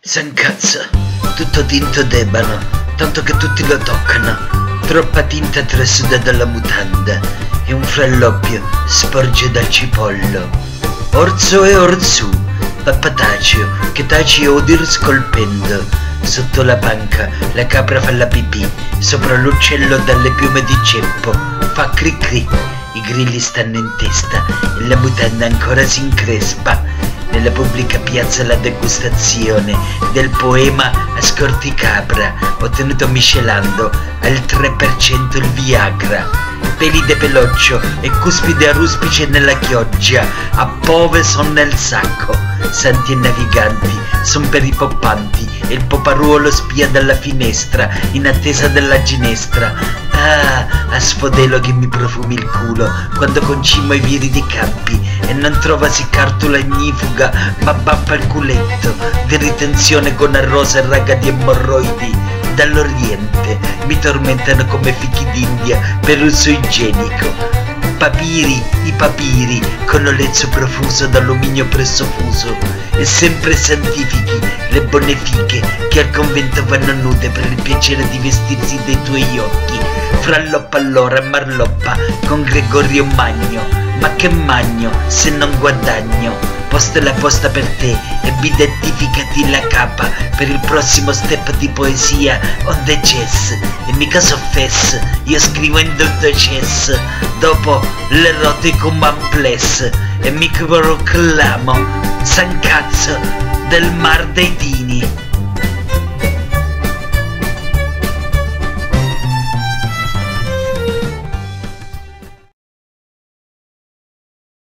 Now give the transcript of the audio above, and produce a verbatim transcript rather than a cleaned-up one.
San cazzo, tutto tinto d'ebano, tanto che tutti lo toccano. Troppa tinta trasuda dalla mutanda e un fralloppio sporge dal cipollo. Orzo e orzù, pappataccio, che taci odir scolpendo. Sotto la panca la capra fa la pipì, sopra l'uccello dalle piume di ceppo fa cri cri. I grilli stanno in testa e la mutanda ancora si increspa. Nella pubblica piazza la degustazione del poema a scorticapra, ottenuto miscelando al tre per cento il Viagra. Peli de peloccio e cuspide a ruspice nella chioggia, a pove son nel sacco. Santi e naviganti son per i poppanti e il poparuolo spia dalla finestra in attesa della ginestra. Ah, a sfodelo che mi profumi il culo quando concimo i viri di campi e non trovasi cartula ignifuga ma bappa il culetto di ritenzione con arrosa e raga di emorroidi. Dall'Oriente mi tormentano come fichi d'India per uso igienico. Papiri, i papiri, con olezzo profuso d'alluminio presso fuso, e sempre santifichi le buone fiche che al convento vanno nude per il piacere di vestirsi dei tuoi occhi. Fralloppa allora marloppa con Gregorio Magno, ma che magno se non guadagno? Posta la posta per te e bidentificati la capa per il prossimo step di poesia on the chess. E mica so fess, io scrivo in tutto chess, dopo l'erotico manpless e mi proclamo San cazzo del mar dei Tini.